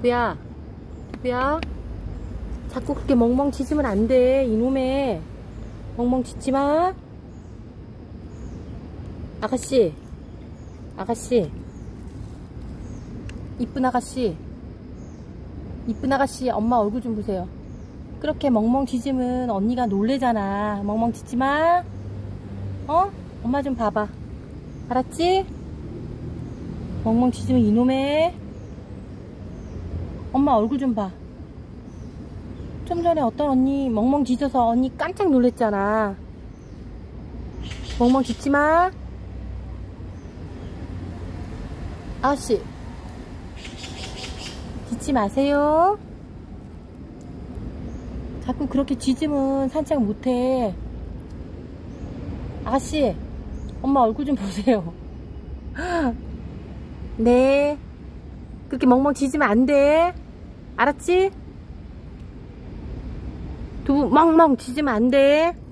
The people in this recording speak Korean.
두부야, 두부야, 자꾸 그렇게 멍멍 짖으면 안 돼. 이놈의 멍멍 짖지 마. 아가씨, 아가씨, 이쁜 아가씨, 이쁜 아가씨, 엄마 얼굴 좀 보세요. 그렇게 멍멍 짖으면 언니가 놀래잖아. 멍멍 짖지 마. 어? 엄마 좀 봐봐. 알았지? 멍멍 짖으면 이놈의. 엄마 얼굴 좀 봐. 좀 전에 어떤 언니 멍멍 짖어서 언니 깜짝 놀랬잖아. 멍멍 짖지 마. 아가씨, 짖지 마세요. 자꾸 그렇게 짖으면 산책 못해. 아가씨, 엄마 얼굴 좀 보세요. 네, 그렇게 멍멍 짖으면 안 돼. 알았지? 두부 멍멍 짖으면 안 돼.